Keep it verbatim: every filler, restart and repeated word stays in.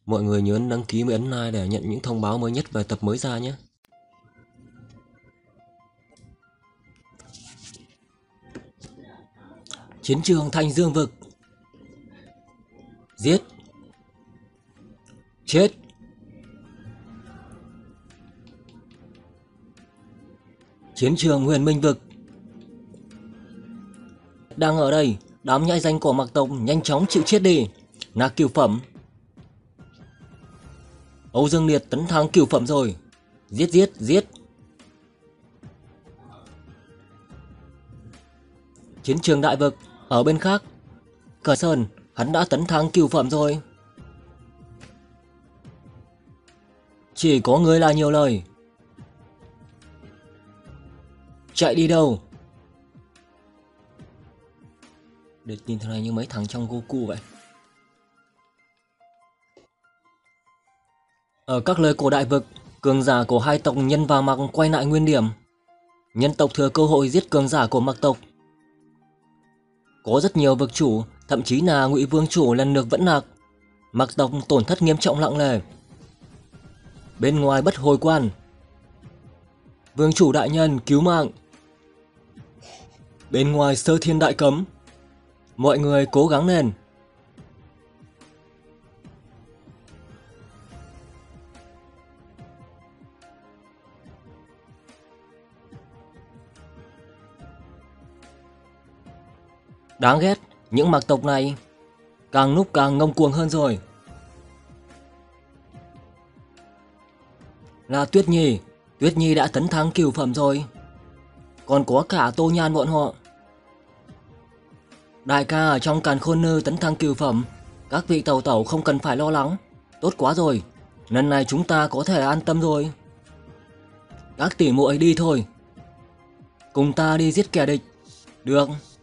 Mọi người nhớ đăng ký và ấn like để nhận những thông báo mới nhất về tập mới ra nhé. Chiến trường Thanh Dương Vực. Giết. Chết. Chiến trường Huyền Minh Vực. Đang ở đây, đám nhãi danh của Mạc tộc nhanh chóng chịu chết đi. Nạc cửu phẩm. Âu Dương Liệt tấn thắng cửu phẩm rồi. Giết giết giết. Chiến trường Đại Vực. Ở bên khác, Cờ Sơn, hắn đã tấn thắng cửu phẩm rồi. Chỉ có người là nhiều lời. Chạy đi đâu? Để nhìn thế này như mấy thằng trong Goku vậy. Ở các lời cổ Đại Vực, cường giả của hai tộc Nhân và Mạc quay lại nguyên điểm. Nhân tộc thừa cơ hội giết cường giả của Mạc tộc. Có rất nhiều vực chủ, thậm chí là Ngụy Vương chủ lần lượt vẫn lạc. Mạc tộc tổn thất nghiêm trọng nặng nề. Bên ngoài Bất Hồi Quan. Vương chủ đại nhân cứu mạng. Bên ngoài Sơ Thiên Đại Cấm. Mọi người cố gắng lên. Đáng ghét, những Mạc tộc này càng lúc càng ngông cuồng hơn rồi. Là Tuyết Nhi, Tuyết Nhi đã tấn thắng cửu phẩm rồi. Còn có cả Tô Nhan bọn họ. Đại ca ở trong Càn Khôn Nư tấn thăng cửu phẩm, các vị tẩu tẩu không cần phải lo lắng. Tốt quá rồi, lần này chúng ta có thể an tâm rồi. Các tỷ muội đi thôi. Cùng ta đi giết kẻ địch. Được.